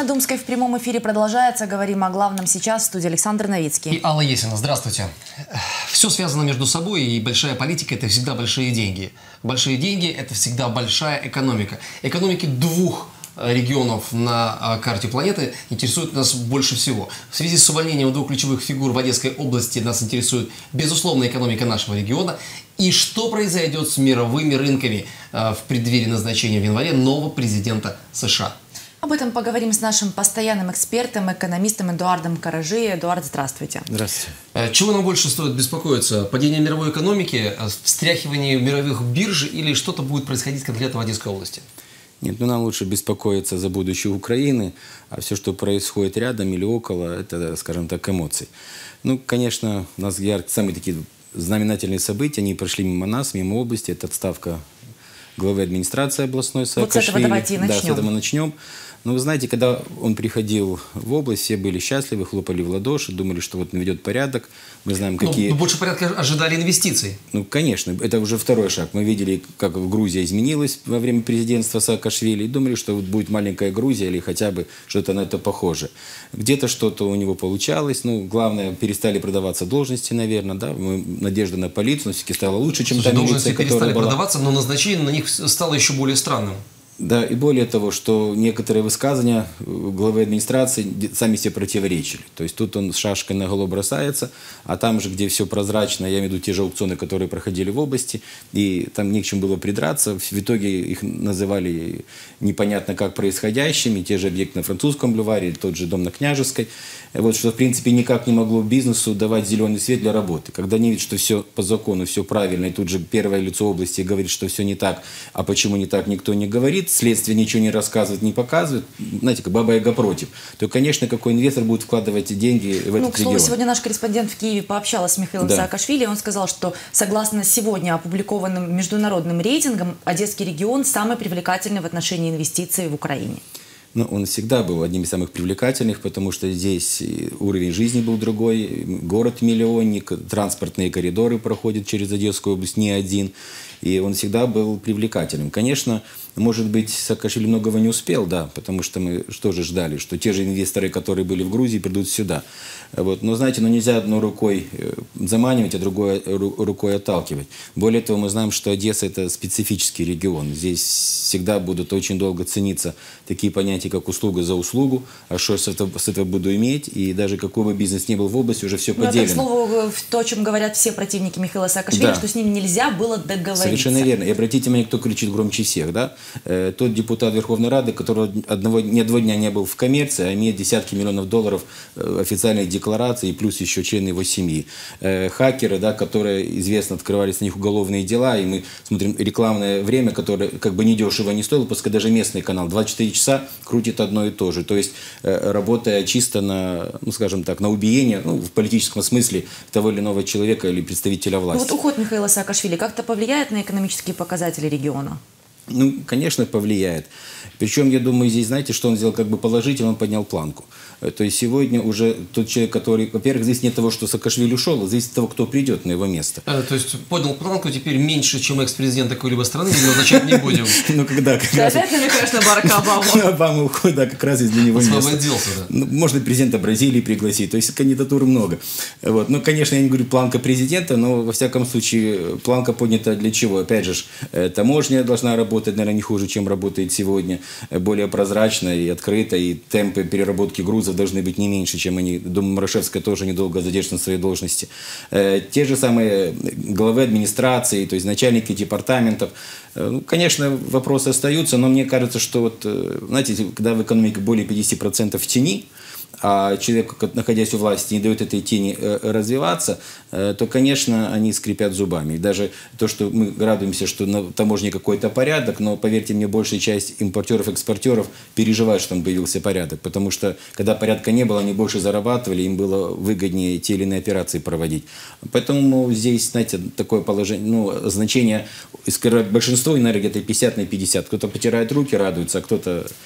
Думской в прямом эфире продолжается. Говорим о главном сейчас. В студии Александр Новицкий. И Алла Есина. Здравствуйте. Все связано между собой, и большая политика – это всегда большие деньги. Большие деньги – это всегда большая экономика. Экономики двух регионов на карте планеты интересуют нас больше всего. В связи с увольнением двух ключевых фигур в Одесской области нас интересует, безусловно, экономика нашего региона. И что произойдет с мировыми рынками в преддверии назначения в январе нового президента США? Об этом поговорим с нашим постоянным экспертом, экономистом Эдуардом Каражи. Эдуард, здравствуйте. Здравствуйте. Чего нам больше стоит беспокоиться? Падение мировой экономики, встряхивание мировых бирж или что-то будет происходить конкретно в Одесской области? Нет, нам лучше беспокоиться за будущее Украины, а все, что происходит рядом или около, это, скажем так, эмоции. Конечно, у нас самые такие знаменательные события, они прошли мимо нас, мимо области. Это отставка главы администрации областной Саакашвили. Вот с этого давайте и начнем. Да, с этого начнем. Но вы знаете, когда он приходил в область, все были счастливы, хлопали в ладоши, думали, что вот наведет порядок. Мы знаем, какие... больше порядка ожидали инвестиций. Конечно, это уже второй шаг. Мы видели, как Грузия изменилась во время президентства Саакашвили и думали, что вот будет маленькая Грузия или хотя бы что-то на это похоже. Где-то что-то у него получалось. Главное, перестали продаваться должности, наверное, да. Надежда на полицию, но все-таки стало лучше, чем та милиция, которая перестали была. Продаваться, но назначение на них стало еще более странным. Да, и более того, что некоторые высказывания главы администрации сами себе противоречили. То есть тут он с шашкой наголо бросается, а там же, где все прозрачно, я имею в виду те же аукционы, которые проходили в области, и там не к чему было придраться. В итоге их называли непонятно как происходящими, те же объекты на Французском бульваре, тот же дом на Княжеской. Вот что, в принципе, никак не могло бизнесу давать зеленый свет для работы. Когда они видят, что все по закону, все правильно, и тут же первое лицо области говорит, что все не так, а почему не так, никто не говорит, следствие ничего не рассказывает, не показывает, знаете, как Баба-Яга против, то, конечно, какой инвестор будет вкладывать деньги в этот к слову, регион. сегодня наш корреспондент в Киеве пообщалась с Михаилом Саакашвили, он сказал, что согласно сегодня опубликованным международным рейтингам, Одесский регион самый привлекательный в отношении инвестиций в Украине. Он всегда был одним из самых привлекательных, потому что здесь уровень жизни был другой, город-миллионник, транспортные коридоры проходят через Одесскую область не один, и он всегда был привлекательным. Конечно, может быть, Саакашвили многого не успел, да, потому что мы что же ждали, что те же инвесторы, которые были в Грузии, придут сюда. Но, знаете, нельзя одной рукой заманивать, а другой рукой отталкивать. Более того, мы знаем, что Одесса – это специфический регион. Здесь всегда будут очень долго цениться такие понятия, как услуга за услугу, а что с этого буду иметь, и даже какой бы бизнес ни был в области, уже все поделено. Это, к слову, то, о чем говорят все противники Михаила Саакашвили, что с ним нельзя было договориться. Совершенно верно. И обратите внимание, кто кричит громче всех, да? Тот депутат Верховной Рады, который ни одного дня не был в коммерции, а имеет десятки миллионов долларов официальных деклараций, и плюс еще члены его семьи. Хакеры, да, которые, известно, открывались на них уголовные дела, и мы смотрим рекламное время, которое как бы недешево не стоило, пускай даже местный канал 24 часа крутит одно и то же. То есть, работая чисто на, скажем так, на убиение, в политическом смысле, того или иного человека или представителя власти. Уход Михаила Саакашвили как-то повлияет на экономические показатели региона? Конечно, повлияет. Причем, я думаю, здесь, знаете, что он сделал как бы положительно, он поднял планку. То есть сегодня уже тот человек, который, во-первых, зависит не от того, что Саакашвили ушел, а зависит от того, кто придет на его место. То есть поднял планку, теперь меньше, чем экс-президент какой-либо страны, мы назначать не будем. Опять намекаешь на Барака Обаму. Обама уходит, да, как раз из для него место. Освободился, да. Можно президента Бразилии пригласить, то есть кандидатур много. Конечно, я не говорю планка президента, но во всяком случае планка поднята для чего? Опять же, таможня должна работать, наверное, не хуже, чем работает сегодня, более прозрачно и открыто, и темпы переработки грузов должны быть не меньше, чем они. Думаю, Марашевская тоже недолго задержится на своей должности. Те же самые главы администрации, то есть начальники департаментов. Конечно, вопросы остаются, но мне кажется, что знаете, когда в экономике более 50% в тени, а человек, находясь у власти, не дает этой тени развиваться, то, конечно, они скрипят зубами. И даже то, что мы радуемся, что на таможне какой-то порядок, но, поверьте мне, большая часть импортеров, экспортеров переживают, что там появился порядок. Потому что, когда порядка не было, они больше зарабатывали, им было выгоднее те или иные операции проводить. Поэтому здесь, знаете, такое положение, значение, большинство энергии это 50 на 50. Кто-то потирает руки, радуется, а кто-то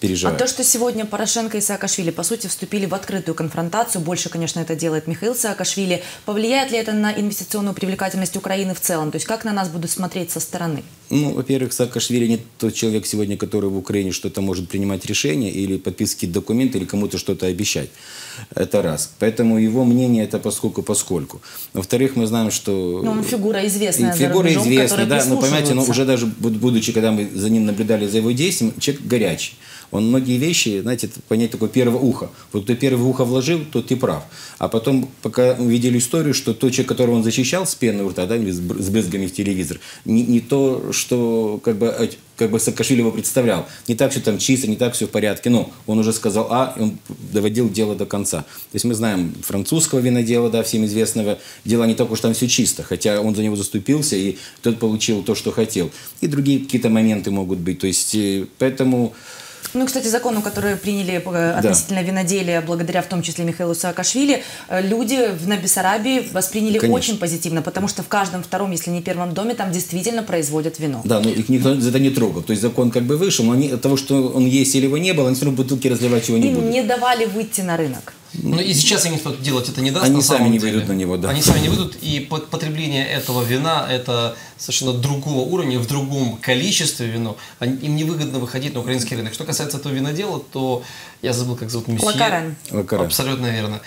переживает. А то, что сегодня Порошенко и Саакашвили, по сути, вступили в открытую конфронтацию, больше, конечно, это делает Михаил Саакашвили, повлияет ли это на инвестиционную привлекательность Украины в целом? То есть как на нас будут смотреть со стороны? Ну, во-первых, Саакашвили не тот человек сегодня, который в Украине что-то может принимать решения или подписывать документы, или кому-то что-то обещать. Это раз. Поэтому его мнение это поскольку. Во-вторых, мы знаем, что... Ну, он фигура известная за фигура рубежом, известная, да, но понимаете, прислушиваются. уже даже будучи, когда мы за ним наблюдали за его действием, человек горячий. Он многие вещи, знаете, понять такое первое ухо. Вот кто первое ухо вложил, тот и прав. А потом, пока увидели историю, что тот человек, которого он защищал с пеной у рта, да, с брызгами в телевизор, не то, что как бы Саакашвили его представлял. Не так все там чисто, не так все в порядке. Но он уже сказал А, и он доводил дело до конца. То есть мы знаем французского винодела, да, всем известного, дела не так уж там все чисто. Хотя он за него заступился, и тот получил то, что хотел. И другие какие-то моменты могут быть. То есть, поэтому... Ну, кстати, закону, который приняли относительно виноделия, благодаря в том числе Михаилу Саакашвили, люди на Бессарабии восприняли очень позитивно, потому что в каждом втором, если не первом доме, там действительно производят вино. Да, но их никто за это не трогал. То есть закон как бы вышел, но они, от того, что он есть или его не было, они все равно бутылки разливать его не будут. Им не давали выйти на рынок. Ну и сейчас им никто делать это не даст. Они на сами самом не деле. выйдут на него, да. Они сами не выйдут, и потребление этого вина это совершенно другого уровня, в другом количестве вино. Им невыгодно выходить на украинский рынок. Что касается этого винодела, то я забыл, как зовут месье. Лакарен. Абсолютно верно.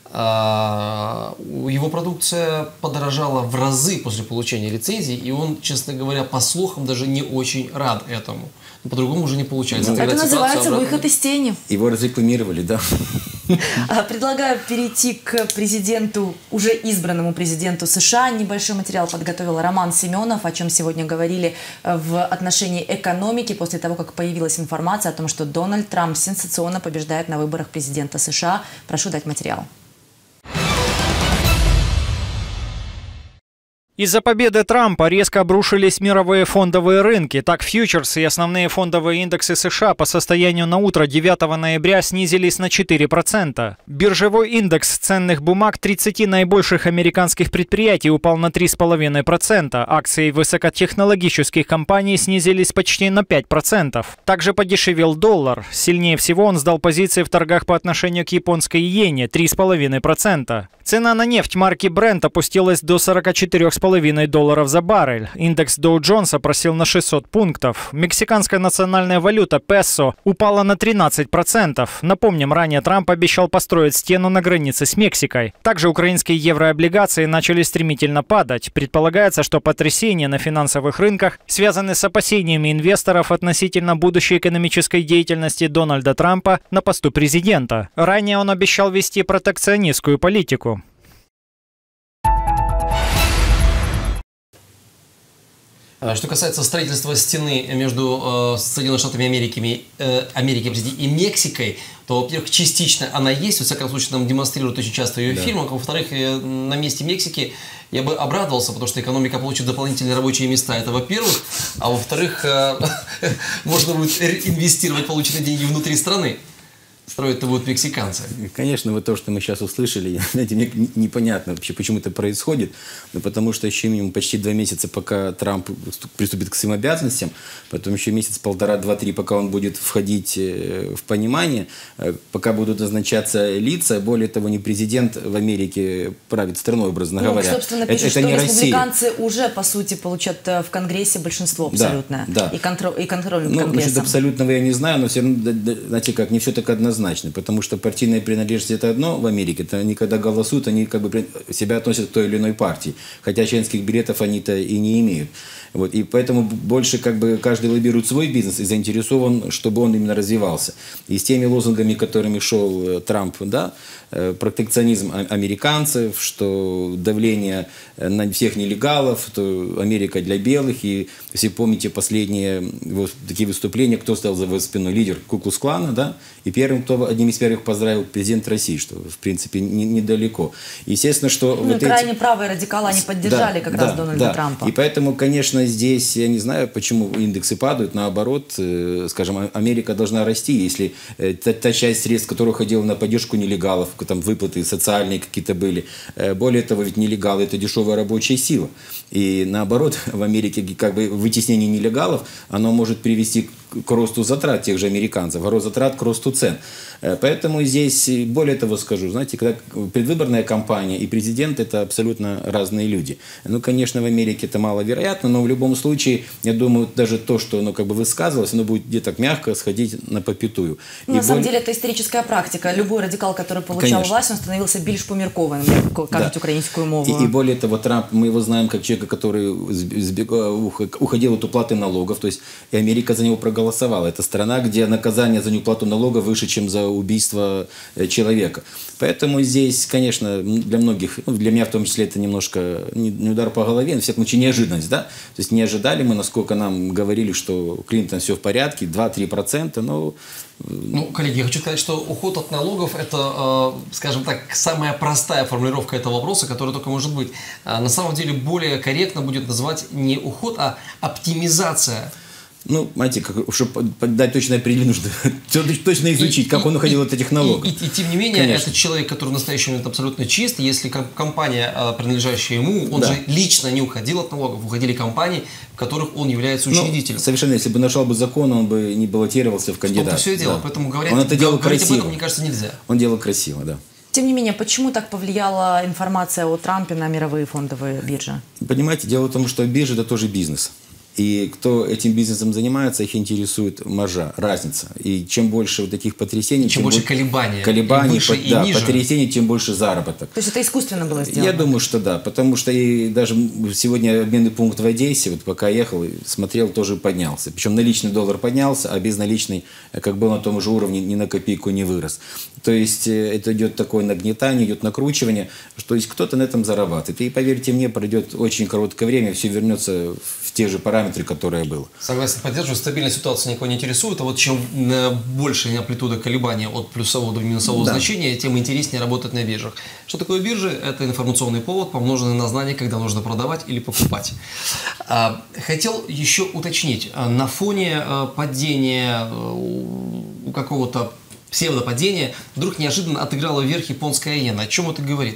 Его продукция подорожала в разы после получения лицензии, и он, честно говоря, по слухам даже не очень рад этому. Но по-другому уже не получается. Это называется выход из тени. Его разрекламировали, да. Предлагаю перейти к президенту, уже избранному президенту США. Небольшой материал подготовил Роман Семенов, о чем сегодня говорили в отношении экономики, после того, как появилась информация о том, что Дональд Трамп сенсационно побеждает на выборах президента США. Прошу дать материал. Из-за победы Трампа резко обрушились мировые фондовые рынки. Так, фьючерсы и основные фондовые индексы США по состоянию на утро 9 ноября снизились на 4%. Биржевой индекс ценных бумаг 30 наибольших американских предприятий упал на 3,5%. Акции высокотехнологических компаний снизились почти на 5%. Также подешевел доллар. Сильнее всего он сдал позиции в торгах по отношению к японской иене – 3,5%. Цена на нефть марки Brent опустилась до $44,5 за баррель. Индекс Dow Jones просел на 600 пунктов. Мексиканская национальная валюта песо упала на 13%. Напомним, ранее Трамп обещал построить стену на границе с Мексикой. Также украинские еврооблигации начали стремительно падать. Предполагается, что потрясения на финансовых рынках связаны с опасениями инвесторов относительно будущей экономической деятельности Дональда Трампа на посту президента. Ранее он обещал вести протекционистскую политику. Что касается строительства стены между Соединенными Штатами Америки и Мексикой, то, во-первых, частично она есть, во всяком случае, нам демонстрируют очень часто ее фильмы. Во-вторых, на месте Мексики я бы обрадовался, потому что экономика получит дополнительные рабочие места, это во-первых. А во-вторых, можно будет инвестировать полученные деньги внутри страны. Строить-то будут мексиканцы. Конечно, вот то, что мы сейчас услышали, знаете, мне непонятно вообще, почему это происходит. Но потому что еще минимум почти 2 месяца, пока Трамп приступит к своим обязанностям, потом еще месяц, 1,5, 2, 3, пока он будет входить в понимание, пока будут назначаться лица. Более того, не президент в Америке правит страной, образно говоря. Собственно, пишут, что не республиканцы Россия. уже, по сути, получат в Конгрессе большинство абсолютное. Да. И контроль над Конгрессом. Насчет абсолютного я не знаю, но все равно, знаете как, не все так однозначно. Потому что партийная принадлежность – это одно в Америке. Это они, когда голосуют, они как бы себя относят к той или иной партии. Хотя членских билетов они-то и не имеют. Вот. И поэтому больше как бы каждый лоббирует свой бизнес и заинтересован, чтобы он именно развивался. И с теми лозунгами, которыми шел Трамп, да, протекционизм американцев, что давление на всех нелегалов, что Америка для белых. И все помните последние такие выступления, кто стал за его спиной, лидер Ку-клукс-клана, да, и одним из первых поздравил президент России, что в принципе недалеко. Естественно, что крайне правые радикалы они поддержали раз Дональда Трампа. И поэтому, конечно, здесь я не знаю, почему индексы падают. Наоборот, скажем, Америка должна расти, если та часть средств, которая уходила на поддержку нелегалов, там выплаты социальные какие-то были. Более того, ведь нелегалы – это дешевая рабочая сила. И наоборот, в Америке как бы вытеснение нелегалов, оно может привести к росту затрат тех же американцев, а рост затрат к росту цен. Поэтому здесь, более того скажу, знаете, когда предвыборная кампания и президент – это абсолютно разные люди. Ну, конечно, в Америке это маловероятно, но в любом случае, я думаю, даже то, что оно как бы высказывалось, оно будет где-то мягко сходить на попятую. Ну, на самом деле, это историческая практика. Любой радикал, который получал власть, он становился більш поміркованим, як кажуть українською мовою. И более того, Трамп, мы его знаем как человека, который уходил от уплаты налогов, то есть и Америка за него проголосовала. Это страна, где наказание за неуплату налогов выше, чем за убийство человека. Поэтому здесь, конечно, для многих, ну, для меня в том числе, это немножко не удар по голове, но, в всяком случае, неожиданность, да? То есть не ожидали мы, насколько нам говорили, что Клинтон все в порядке, 2-3%, но... Ну, коллеги, я хочу сказать, что уход от налогов – это, скажем так, самая простая формулировка этого вопроса, которая только может быть. На самом деле более корректно будет назвать не уход, а оптимизация. Ну, знаете, чтобы дать точное определение, нужно точно изучить, как он уходил от этих налогов. И тем не менее, конечно, это человек, который в настоящий момент абсолютно чист. Если компания, принадлежащая ему, он же лично не уходил от налогов, уходили компании, в которых он является учредителем. Ну, совершенно, если бы нашел бы закон, он бы не баллотировался в кандидаты. Все дело, поэтому говорить об этом, мне кажется, нельзя. Он делал красиво, да. Тем не менее, почему так повлияла информация о Трампе на мировые фондовые биржи? Понимаете, дело в том, что биржа – это тоже бизнес. И кто этим бизнесом занимается, их интересует маржа, разница. И чем больше вот таких потрясений, чем больше колебаний, потрясений, тем больше заработок. То есть это искусственно было сделано? Я думаю, что да, потому что и даже сегодня обменный пункт в Одессе, вот пока ехал, смотрел, тоже поднялся. Причем наличный доллар поднялся, а безналичный, как был на том же уровне, ни на копейку не вырос. То есть это идет такое нагнетание, идет накручивание, то есть кто-то на этом зарабатывает. И поверьте мне, пройдет очень короткое время, все вернется в те же параметры, которые было. Согласен, поддерживаю. Стабильная ситуация никого не интересует, а вот чем больше амплитуда колебания от плюсового до минусового значения, тем интереснее работать на биржах. Что такое биржи? Это информационный повод, помноженный на знание, когда нужно продавать или покупать. Хотел еще уточнить, на фоне падения какого-то псевдопадения вдруг неожиданно отыграла вверх японская иена. О чем это говорит?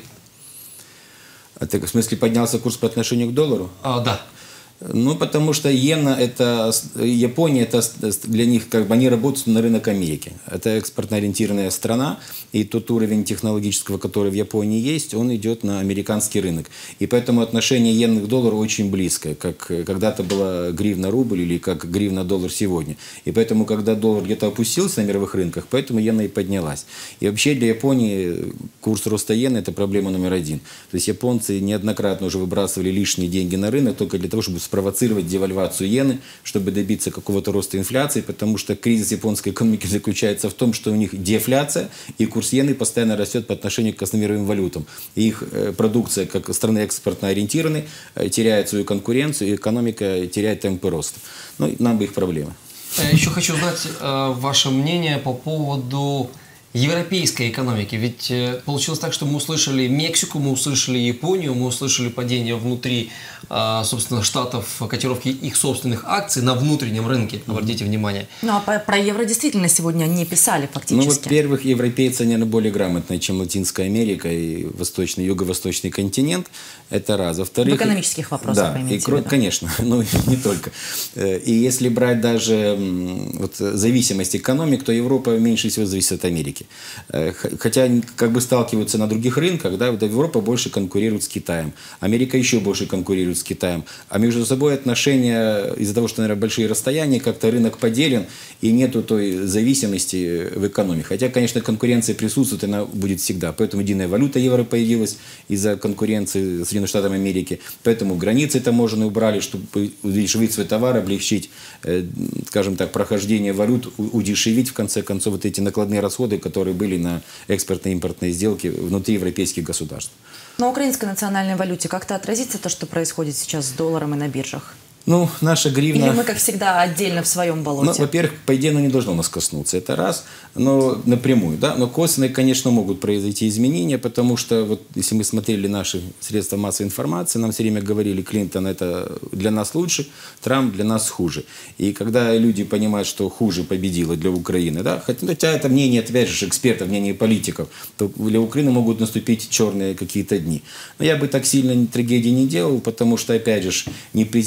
Это, в смысле, поднялся курс по отношению к доллару? Да. Ну, потому что иена, Япония, это для них, как бы, они работают на рынок Америки. Это экспортно-ориентированная страна, и тот уровень технологического, который в Японии есть, он идет на американский рынок. И поэтому отношение иены к доллару очень близкое, как когда-то была гривна-рубль или как гривна-доллар сегодня. И поэтому, когда доллар где-то опустился на мировых рынках, поэтому иена и поднялась. И вообще для Японии курс роста иены – это проблема номер один. То есть японцы неоднократно уже выбрасывали лишние деньги на рынок только для того, чтобы спровоцировать девальвацию иены, чтобы добиться какого-то роста инфляции, потому что кризис японской экономики заключается в том, что у них дефляция, и курс иены постоянно растет по отношению к основным мировым валютам. И их продукция, как страны экспортно ориентированы, теряет свою конкуренцию, и экономика теряет темпы роста. Ну, нам бы их проблемы. Еще хочу узнать ваше мнение по поводу европейской экономики. Ведь получилось так, что мы услышали Мексику, мы услышали Японию, мы услышали падение внутри, собственно, штатов, котировки их собственных акций на внутреннем рынке. Обратите внимание. Ну, а про евро действительно сегодня не писали фактически. Ну, во-первых, европейцы, наверное, более грамотные, чем Латинская Америка и юго-восточный континент. Это раз. Во-вторых, в экономических вопросах, да, конечно, но не только. И если брать даже вот зависимость экономик, то Европа меньше всего зависит от Америки. Хотя как бы сталкиваются на других рынках, да, Европа больше конкурирует с Китаем, Америка еще больше конкурирует с Китаем, а между собой отношения из-за того, что, наверное, большие расстояния, как-то рынок поделен и нету той зависимости в экономике. Хотя, конечно, конкуренция присутствует, она будет всегда. Поэтому единая валюта евро появилась из-за конкуренции с Соединенными Штатами Америки. Поэтому границы таможенные убрали, чтобы удешевить свой товар, облегчить, скажем так, прохождение валют, удешевить, в конце концов, вот эти накладные расходы, которые были на экспортно-импортные сделки внутри европейских государств. На украинской национальной валюте как-то отразится то, что происходит сейчас с долларом и на биржах? Ну, наша гривна... Или мы, как всегда, отдельно в своем болоте? Ну, во-первых, по идее, оно не должно нас коснуться. Это раз, но напрямую, да. Но косвенно, конечно, могут произойти изменения, потому что, вот, если мы смотрели наши средства массовой информации, нам все время говорили, Клинтон это для нас лучше, Трамп для нас хуже. И когда люди понимают, что хуже победило для Украины, да, хотя это мнение, опять же, экспертов, мнение политиков, то для Украины могут наступить черные какие-то дни. Но я бы так сильно трагедии не делал, потому что, опять же, не президент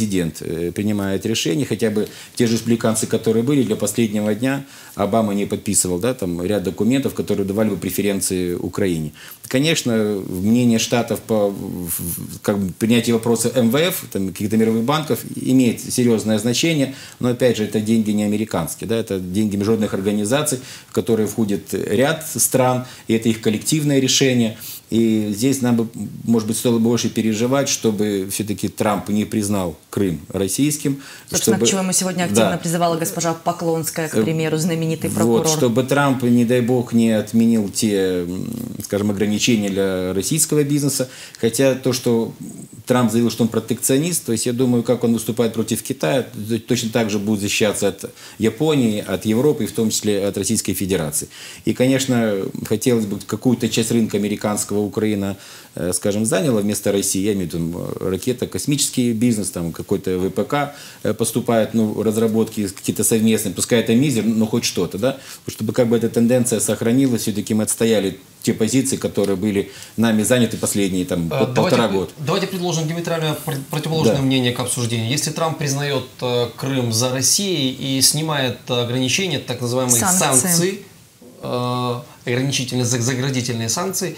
принимает решения, хотя бы те же республиканцы, которые были, для последнего дня Обама не подписывал, да, там ряд документов, которые давали бы преференции Украине. Конечно, мнение Штатов по как бы, принятию вопроса МВФ, каких-то мировых банков, имеет серьезное значение, но опять же это деньги не американские, да, это деньги международных организаций, в которые входит ряд стран, и это их коллективное решение. И здесь нам бы, может быть, стоило больше переживать, чтобы все-таки Трамп не признал Крым российским. Собственно, к чему ему сегодня активно призывала госпожа Поклонская, к примеру, знаменитый прокурор. Вот, чтобы Трамп, не дай бог, не отменил те, скажем, ограничения для российского бизнеса. Хотя то, что Трамп заявил, что он протекционист, то есть я думаю, как он выступает против Китая, точно так же будет защищаться от Японии, от Европы, и в том числе от Российской Федерации. И, конечно, хотелось бы какую-то часть рынка американского Украина, скажем, заняла вместо России. Я имею в виду ракетно-космический бизнес, там какой-то ВПК поступает, ну, разработки какие-то совместные, пускай это мизер, но хоть что-то, да, чтобы как бы эта тенденция сохранилась, все-таки мы отстояли те позиции, которые были нами заняты последние там, полтора года. Давайте предложим диаметрально противоположное мнение к обсуждению. Если Трамп признает Крым за Россией и снимает ограничения, так называемые санкции, ограничительные, заградительные санкции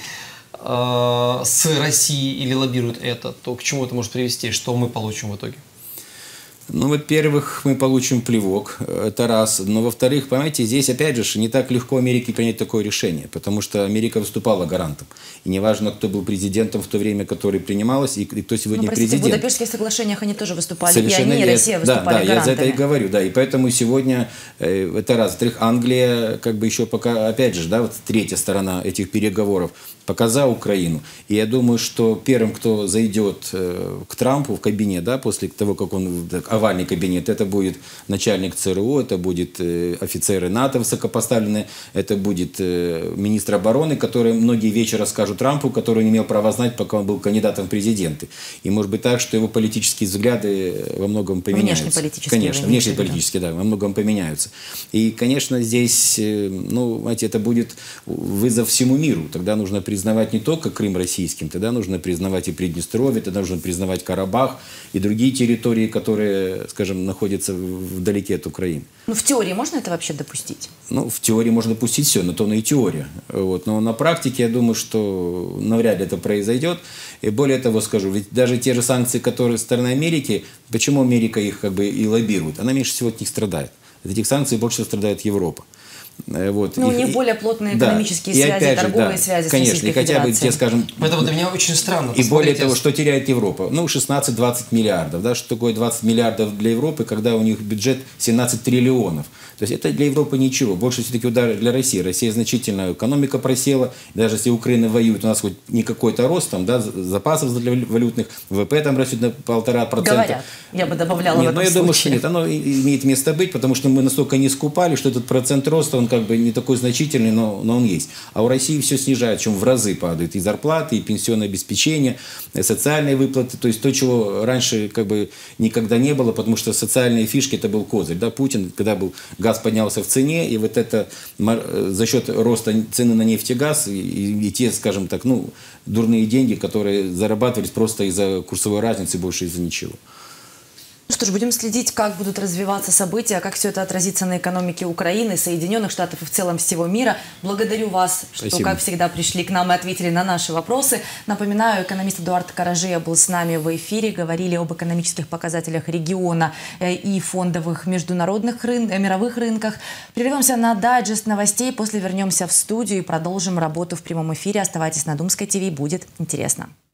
с Россией или лоббирует это, то к чему это может привести? Что мы получим в итоге? Ну, во-первых, мы получим плевок, это раз. Но, во-вторых, понимаете, здесь, опять же, не так легко Америке принять такое решение, потому что Америка выступала гарантом. И неважно, кто был президентом в то время, который принималось, и кто сегодня президент. В Будапештских соглашениях они тоже выступали, совершенно и они, и Россия выступали гарантами. Да, я за это и говорю, да. И поэтому сегодня, это раз. Во-вторых, Англия, как бы еще пока, опять же, да, вот третья сторона этих переговоров, пока за Украину. И я думаю, что первым, кто зайдет к Трампу в кабинет, да, после того, как он овальный кабинет, это будет начальник ЦРУ, это будет офицеры НАТО высокопоставленные, это будет министр обороны, который многие вещи расскажут Трампу, который не имел права знать, пока он был кандидатом в президенты. И может быть так, что его политические взгляды во многом поменяются. Внешнеполитические. Конечно, внешнеполитические, да, во многом поменяются. И, конечно, здесь, ну, знаете, это будет вызов всему миру. Тогда нужно признавать не только Крым российским, тогда нужно признавать и Приднестровье, тогда нужно признавать Карабах и другие территории, которые, скажем, находятся вдалеке от Украины. Ну, в теории можно это вообще допустить? Ну, в теории можно допустить все, но то и теория. Вот. Но на практике, я думаю, что навряд ли это произойдет. И более того скажу, ведь даже те же санкции, которые со стороны Америки, почему Америка их как бы и лоббирует? Она меньше всего от них страдает. От этих санкций больше всего страдает Европа. Вот. Ну, у них более плотные экономические связи, торговые связи с конечно, и хотя бы те, скажем... Поэтому для меня очень странно. И более того, что теряет Европа? Ну, 16-20 миллиардов. Да? Что такое 20 миллиардов для Европы, когда у них бюджет 17 триллионов? То есть это для Европы ничего. Больше все-таки удар для России. Россия значительно, экономика просела. Даже если Украина воюет, у нас хоть не какой-то рост, там, да, запасов для валютных, ВВП там растет на 1,5%. Говорят, я бы добавляла в этом но я думаю, что нет, оно имеет место быть, потому что мы настолько не скупали, что этот процент роста, он как бы не такой значительный, но он есть. А у России все снижается, причем в разы падает и зарплаты, и пенсионное обеспечение, и социальные выплаты. То есть то, чего раньше как бы никогда не было, потому что социальные фишки это был козырь. Да? Путин, когда был газ поднялся в цене, и вот это за счет роста цены на нефть и газ, и те, скажем так, ну, дурные деньги, которые зарабатывались просто из-за курсовой разницы, больше из-за ничего. Что ж, будем следить, как будут развиваться события, как все это отразится на экономике Украины, Соединенных Штатов и в целом всего мира. Благодарю вас, что, как всегда, пришли к нам и ответили на наши вопросы. Напоминаю, экономист Эдуард Каражия был с нами в эфире. Говорили об экономических показателях региона и фондовых международных мировых рынках. Прервемся на дайджест новостей, после вернемся в студию и продолжим работу в прямом эфире. Оставайтесь на Думской ТВ, будет интересно.